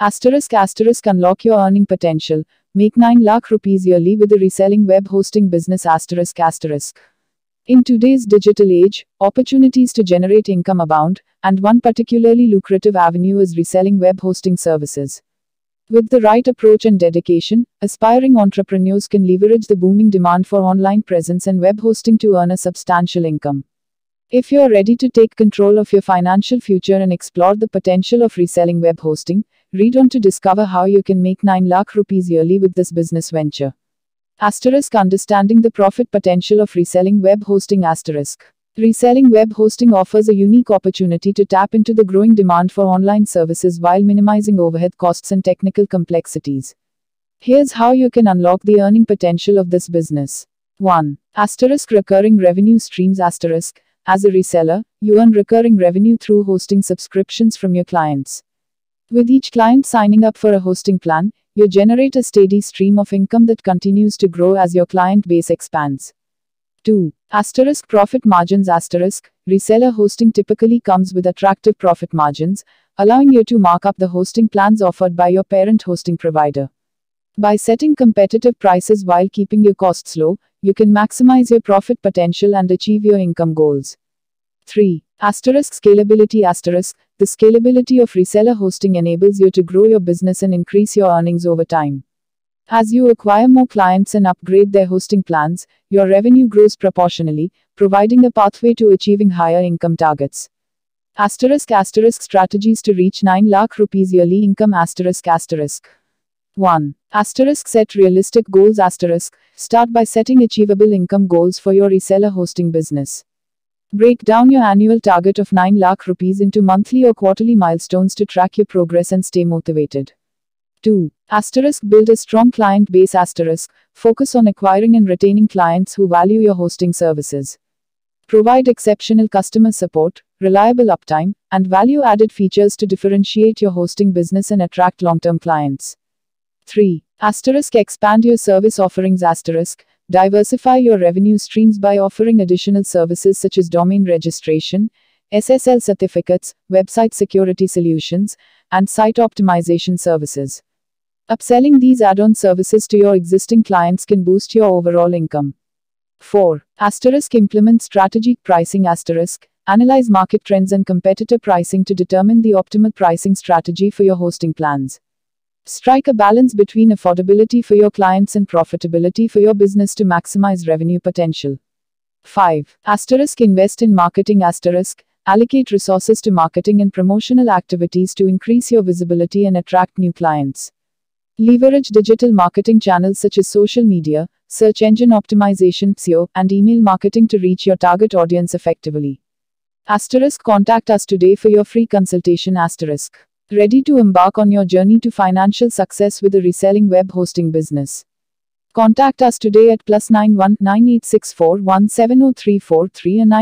Asterisk unlock your earning potential. Make 9 lakh rupees yearly with a reselling web hosting business asterisk. In today's digital age, opportunities to generate income abound, and one particularly lucrative avenue is reselling web hosting services. With the right approach and dedication, aspiring entrepreneurs can leverage the booming demand for online presence and web hosting to earn a substantial income. If you're ready to take control of your financial future and explore the potential of reselling web hosting, read on to discover how you can make 9 lakh rupees yearly with this business venture. Understanding the profit potential of reselling web hosting. Reselling web hosting offers a unique opportunity to tap into the growing demand for online services while minimizing overhead costs and technical complexities. Here's how you can unlock the earning potential of this business. 1. Recurring revenue streams. As a reseller, you earn recurring revenue through hosting subscriptions from your clients. With each client signing up for a hosting plan, you generate a steady stream of income that continues to grow as your client base expands. 2. Profit margins. Reseller hosting typically comes with attractive profit margins, allowing you to mark up the hosting plans offered by your parent hosting provider. By setting competitive prices while keeping your costs low, you can maximize your profit potential and achieve your income goals. 3. Scalability. The scalability of reseller hosting enables you to grow your business and increase your earnings over time. As you acquire more clients and upgrade their hosting plans, your revenue grows proportionally, providing a pathway to achieving higher income targets. Strategies to reach 9 lakh rupees yearly income. 1. Set realistic goals. Start by setting achievable income goals for your reseller hosting business. Break down your annual target of 9 lakh rupees into monthly or quarterly milestones to track your progress and stay motivated. 2. Build a strong client base. Focus on acquiring and retaining clients who value your hosting services. Provide exceptional customer support, reliable uptime, and value-added features to differentiate your hosting business and attract long-term clients. 3. Expand your service offerings. Diversify your revenue streams by offering additional services such as domain registration, SSL certificates, website security solutions, and site optimization services. Upselling these add-on services to your existing clients can boost your overall income. 4. Implement strategic pricing. Analyze market trends and competitor pricing to determine the optimal pricing strategy for your hosting plans. Strike a balance between affordability for your clients and profitability for your business to maximize revenue potential. 5. Invest in marketing. Allocate resources to marketing and promotional activities to increase your visibility and attract new clients. Leverage digital marketing channels such as social media, search engine optimization, SEO, and email marketing to reach your target audience effectively. Contact us today for your free consultation. Ready to embark on your journey to financial success with a reselling web hosting business? Contact us today at +91 9864 170343 and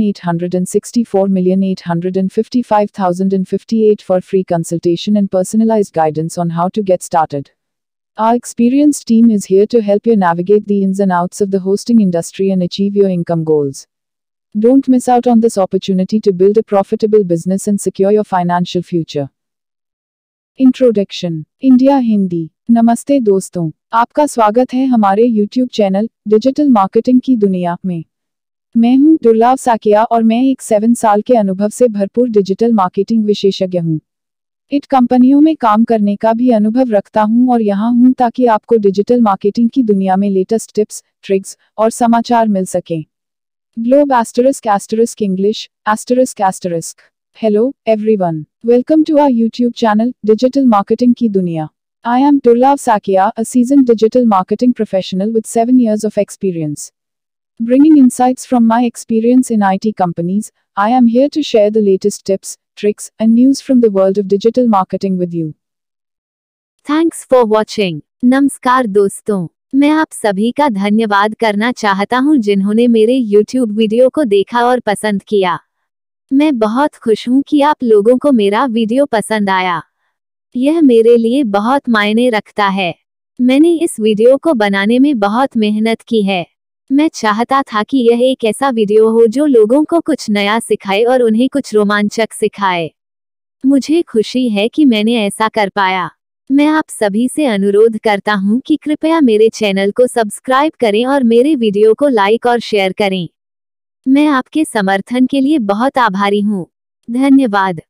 9,864,855,058 for free consultation and personalized guidance on how to get started. Our experienced team is here to help you navigate the ins and outs of the hosting industry and achieve your income goals. Don't miss out on this opportunity to build a profitable business and secure your financial future. Introduction India Hindi. नमस्ते दोस्तों, आपका स्वागत है हमारे YouTube channel digital marketing की दुनिया में। मैं हूं दुर्लभ साकिया और मैं एक 7 साल के अनुभव से भरपूर डिजिटल मार्केटिंग विशेषज्ञ हूं। इट कंपनियों में काम करने का भी अनुभव रखता हूं और यहां हूं ताकि आपको डिजिटल मार्केटिंग की दुनिया में लेटेस्ट टिप्स, ट्रिक्स और समाचार मिल सकें। Globe English ***. Hello, everyone. Welcome to our YouTube channel, Digital Marketing Ki Duniya. I am Durlab Sakia, a seasoned digital marketing professional with 7 years of experience. Bringing insights from my experience in IT companies, I am here to share the latest tips, tricks, and news from the world of digital marketing with you. Thanks for watching. नमस्कार दोस्तों, मैं आप सभी का धन्यवाद करना चाहता हूं जिन्होंने मेरे YouTube वीडियो को देखा और पसंद किया। मैं बहुत खुश हूं कि आप लोगों को मेरा वीडियो पसंद आया। यह मेरे लिए बहुत मायने रखता है। मैंने इस वीडियो को बनाने में बहुत मेहनत की है। मैं चाहता था कि यह एक ऐसा वीडियो हो जो लोगों को कुछ नया सिखाए और उन्हें कुछ रोमांचक सिखाए। मुझे खुशी है कि मैंने ऐसा कर पाया। मैं आप सभी से अनुरोध करता हूं कि कृपया मेरे चैनल को सब्सक्राइब करें और मेरे वीडियो को लाइक और शेयर करें। मैं आपके समर्थन के लिए बहुत आभारी हूं। धन्यवाद।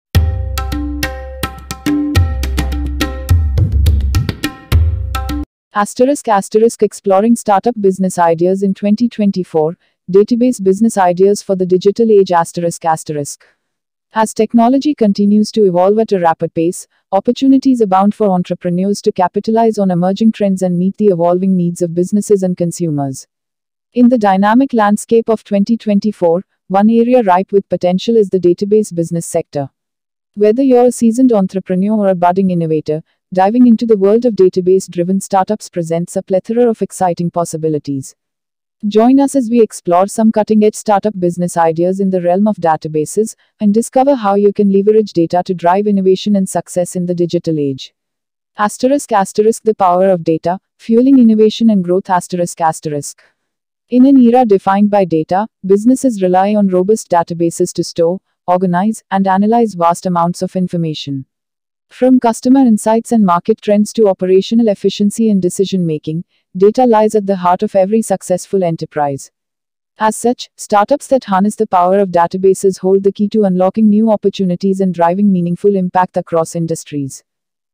** Exploring startup business ideas in 2024, database business ideas for the digital age ***. As technology continues to evolve at a rapid pace, opportunities abound for entrepreneurs to capitalize on emerging trends and meet the evolving needs of businesses and consumers. In the dynamic landscape of 2024, one area ripe with potential is the database business sector. Whether you're a seasoned entrepreneur or a budding innovator, diving into the world of database-driven startups presents a plethora of exciting possibilities. Join us as we explore some cutting-edge startup business ideas in the realm of databases and discover how you can leverage data to drive innovation and success in the digital age. ***, the power of data, fueling innovation and growth ***. In an era defined by data, businesses rely on robust databases to store, organize, and analyze vast amounts of information. From customer insights and market trends to operational efficiency and decision-making, data lies at the heart of every successful enterprise. As such, startups that harness the power of databases hold the key to unlocking new opportunities and driving meaningful impact across industries.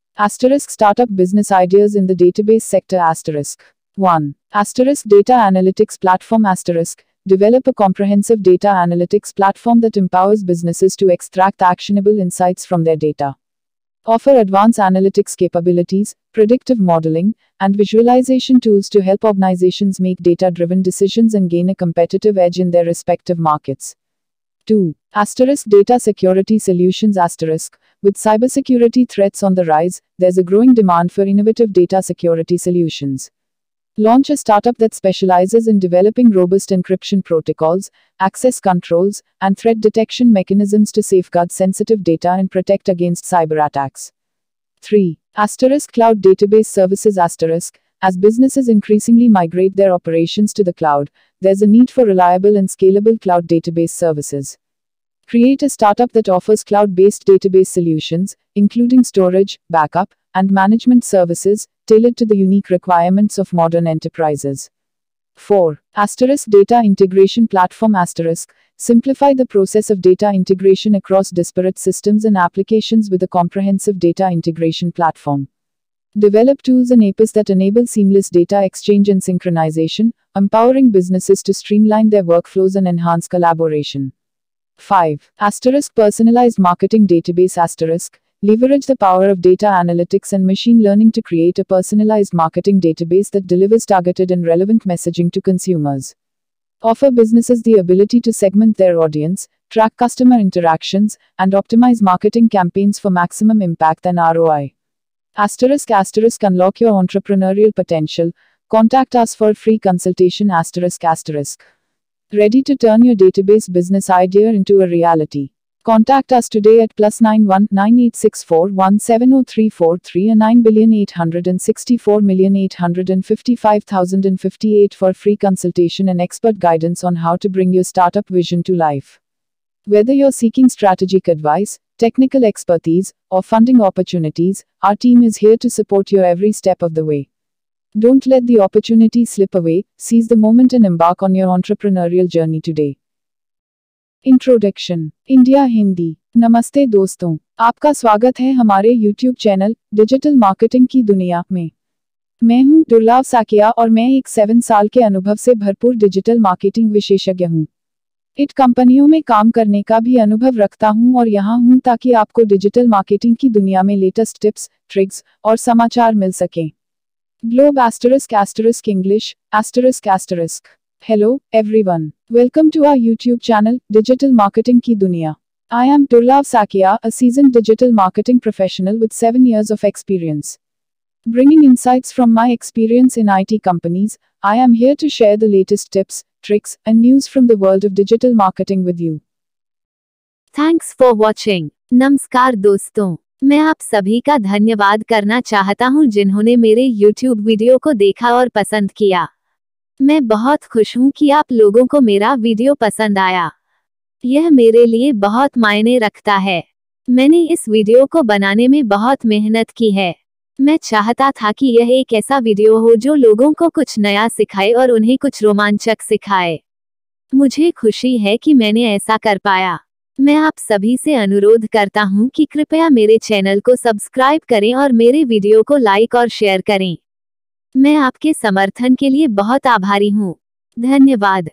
* Startup business ideas in the database sector * 1. Data analytics platform * Develop a comprehensive data analytics platform that empowers businesses to extract actionable insights from their data. Offer advanced analytics capabilities, predictive modeling, and visualization tools to help organizations make data-driven decisions and gain a competitive edge in their respective markets. 2. Data security solutions * With cybersecurity threats on the rise, there's a growing demand for innovative data security solutions. Launch a startup that specializes in developing robust encryption protocols, access controls, and threat detection mechanisms to safeguard sensitive data and protect against cyber attacks. 3. Cloud database services * As businesses increasingly migrate their operations to the cloud, there's a need for reliable and scalable cloud database services. Create a startup that offers cloud-based database solutions, including storage, backup, and management services, tailored to the unique requirements of modern enterprises. 4. Data integration platform * Simplify the process of data integration across disparate systems and applications with a comprehensive data integration platform. Develop tools and APIs that enable seamless data exchange and synchronization, empowering businesses to streamline their workflows and enhance collaboration. 5. Personalized marketing database * Leverage the power of data analytics and machine learning to create a personalized marketing database that delivers targeted and relevant messaging to consumers. Offer businesses the ability to segment their audience, track customer interactions, and optimize marketing campaigns for maximum impact and ROI. ***, Unlock your entrepreneurial potential. Contact us for a free consultation ***. Ready to turn your database business idea into a reality? Contact us today at +91 9864 170343 and 9,864,855,058 for free consultation and expert guidance on how to bring your startup vision to life. Whether you're seeking strategic advice, technical expertise, or funding opportunities, our team is here to support you every step of the way. Don't let the opportunity slip away, seize the moment and embark on your entrepreneurial journey today. Introduction India Hindi. नमस्ते दोस्तों, आपका स्वागत है हमारे YouTube channel digital marketing की दुनिया में। मैं हूं दुर्लभ साकिया और मैं एक 7 साल के अनुभव से भरपूर डिजिटल मार्केटिंग विशेषज्ञ हूं। इट कंपनियों में काम करने का भी अनुभव रखता हूं और यहां हूं ताकि आपको डिजिटल मार्केटिंग की दुनिया में लेटेस्ट टिप्स, ट्रिक्स और समाचार मिल सकें। Globe English ***. Hello, everyone. Welcome to our YouTube channel, Digital Marketing Ki Duniya. I am Durlab Sakia, a seasoned digital marketing professional with 7 years of experience. Bringing insights from my experience in IT companies, I am here to share the latest tips, tricks, and news from the world of digital marketing with you. Thanks for watching. नमस्कार दोस्तों, मैं आप सभी का धन्यवाद करना चाहता हूं जिन्होंने मेरे YouTube वीडियो को देखा और पसंद किया। मैं बहुत खुश हूं कि आप लोगों को मेरा वीडियो पसंद आया। यह मेरे लिए बहुत मायने रखता है। मैंने इस वीडियो को बनाने में बहुत मेहनत की है। मैं चाहता था कि यह एक ऐसा वीडियो हो जो लोगों को कुछ नया सिखाए और उन्हें कुछ रोमांचक सिखाए। मुझे खुशी है कि मैंने ऐसा कर पाया। मैं आप सभी से अनुरोध करता हूं कि कृपया मेरे चैनल को सब्सक्राइब करें और मेरे वीडियो को लाइक और शेयर करें। मैं आपके समर्थन के लिए बहुत आभारी हूं। धन्यवाद।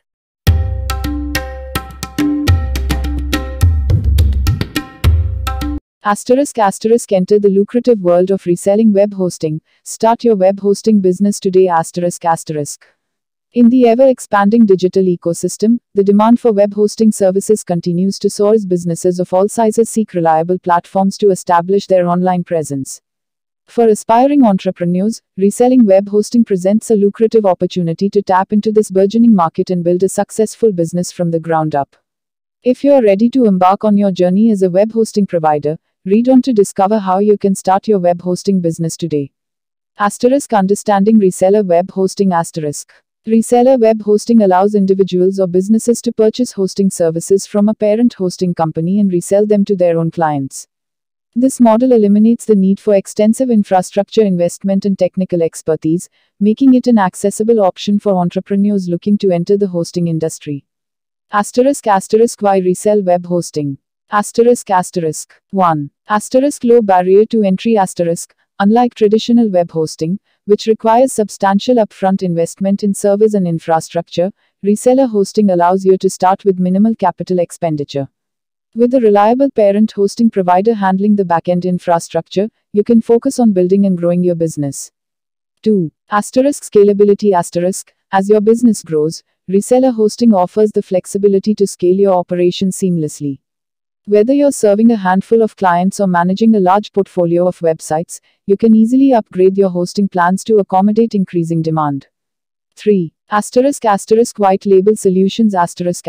Asterisk enter the lucrative world of reselling web hosting. Start your web hosting business today. Asterisk. In the ever-expanding digital ecosystem, the demand for web hosting services continues to soar as businesses of all sizes seek reliable platforms to establish their online presence. For aspiring entrepreneurs, reselling web hosting presents a lucrative opportunity to tap into this burgeoning market and build a successful business from the ground up. If you are ready to embark on your journey as a web hosting provider, read on to discover how you can start your web hosting business today. Understanding reseller web hosting. Reseller web hosting allows individuals or businesses to purchase hosting services from a parent hosting company and resell them to their own clients. This model eliminates the need for extensive infrastructure investment and technical expertise, making it an accessible option for entrepreneurs looking to enter the hosting industry. Why resell web hosting? 1. Low barrier to entry. Unlike traditional web hosting, which requires substantial upfront investment in servers and infrastructure, reseller hosting allows you to start with minimal capital expenditure. With a reliable parent hosting provider handling the backend infrastructure, you can focus on building and growing your business. 2. Scalability. As your business grows, reseller hosting offers the flexibility to scale your operation seamlessly. Whether you're serving a handful of clients or managing a large portfolio of websites, you can easily upgrade your hosting plans to accommodate increasing demand. 3. White label solutions.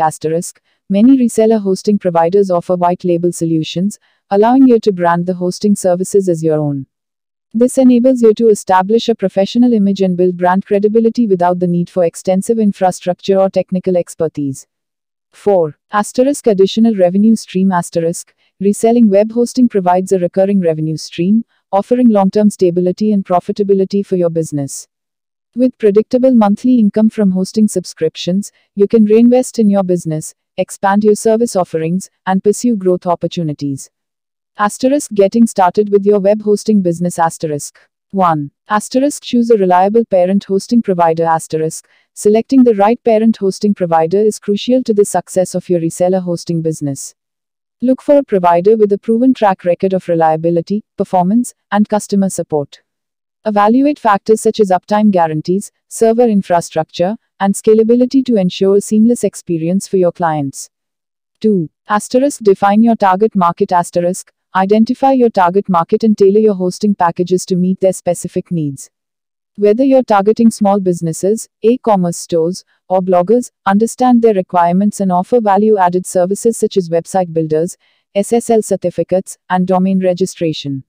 Many reseller hosting providers offer white label solutions, allowing you to brand the hosting services as your own. This enables you to establish a professional image and build brand credibility without the need for extensive infrastructure or technical expertise. 4. Additional revenue stream. Reselling web hosting provides a recurring revenue stream, offering long-term stability and profitability for your business. With predictable monthly income from hosting subscriptions, you can reinvest in your business, expand your service offerings, and pursue growth opportunities. Getting started with your web hosting business. 1. Choose a reliable parent hosting provider. Selecting the right parent hosting provider is crucial to the success of your reseller hosting business. Look for a provider with a proven track record of reliability, performance, and customer support. Evaluate factors such as uptime guarantees, server infrastructure, and scalability to ensure a seamless experience for your clients. 2. Define your target market. Identify your target market and tailor your hosting packages to meet their specific needs. Whether you're targeting small businesses, e-commerce stores, or bloggers, understand their requirements and offer value-added services such as website builders, SSL certificates, and domain registration.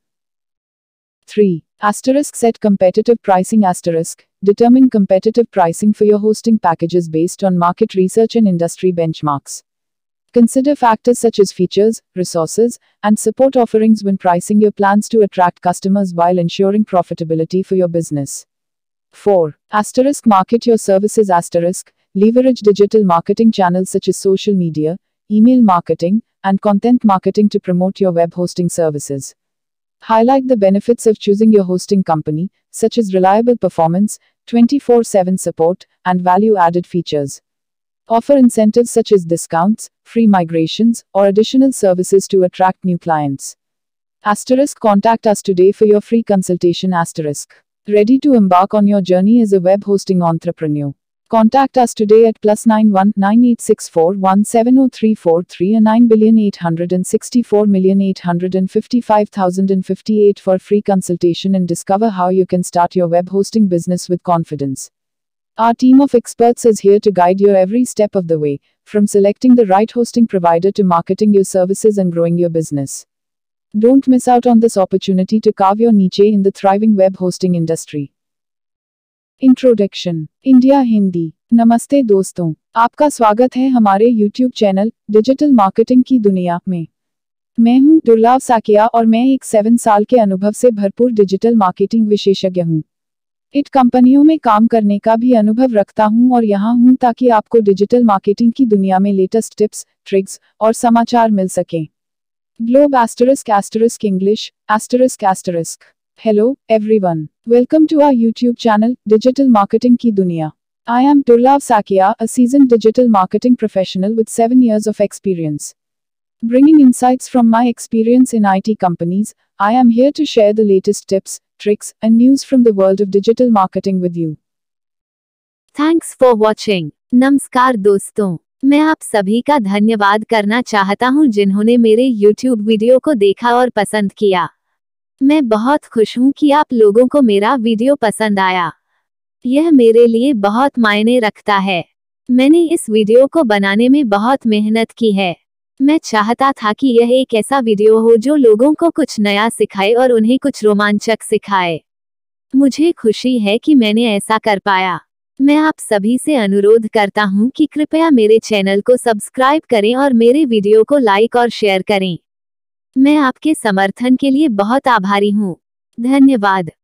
3. Set competitive pricing. Determine competitive pricing for your hosting packages based on market research and industry benchmarks. Consider factors such as features, resources, and support offerings when pricing your plans to attract customers while ensuring profitability for your business. 4. Market your services. Leverage digital marketing channels such as social media, email marketing, and content marketing to promote your web hosting services. Highlight the benefits of choosing your hosting company, such as reliable performance, 24/7 support, and value-added features. Offer incentives such as discounts, free migrations, or additional services to attract new clients. Contact us today for your free consultation. Ready to embark on your journey as a web hosting entrepreneur? Contact us today at +91 9864 170343 and 9,864,855,058 for a free consultation and discover how you can start your web hosting business with confidence. Our team of experts is here to guide you every step of the way, from selecting the right hosting provider to marketing your services and growing your business. Don't miss out on this opportunity to carve your niche in the thriving web hosting industry. Introduction India Hindi. नमस्ते दोस्तों, आपका स्वागत है हमारे YouTube channel digital marketing की दुनिया में। मैं हूं दुर्लभ साकिया और मैं एक 7 साल के अनुभव से भरपूर डिजिटल मार्केटिंग विशेषज्ञ हूं। इट कंपनियों में काम करने का भी अनुभव रखता हूं और यहां हूं ताकि आपको डिजिटल मार्केटिंग की दुनिया में लेटेस्ट टिप्स, ट्रिक्स और समाचार मिल सकें। Globe *** English ***. Hello, everyone. Welcome to our YouTube channel, Digital Marketing की दुनिया. I am Durlab Sakia, a seasoned digital marketing professional with 7 years of experience. Bringing insights from my experience in IT companies, I am here to share the latest tips, tricks, and news from the world of digital marketing with you. Thanks for watching. नमस्कार दोस्तों, मैं आप सभी का धन्यवाद करना चाहता हूं जिन्होंने मेरे YouTube वीडियो को देखा और पसंद किया। मैं बहुत खुश हूं कि आप लोगों को मेरा वीडियो पसंद आया। यह मेरे लिए बहुत मायने रखता है। मैंने इस वीडियो को बनाने में बहुत मेहनत की है। मैं चाहता था कि यह एक ऐसा वीडियो हो जो लोगों को कुछ नया सिखाए और उन्हें कुछ रोमांचक सिखाए। मुझे खुशी है कि मैंने ऐसा कर पाया। मैं आप सभी से अनुरोध करता हूं कि कृपया मेरे चैनल को सब्सक्राइब करें और मेरे वीडियो को लाइक और शेयर करें। मैं आपके समर्थन के लिए बहुत आभारी हूं। धन्यवाद।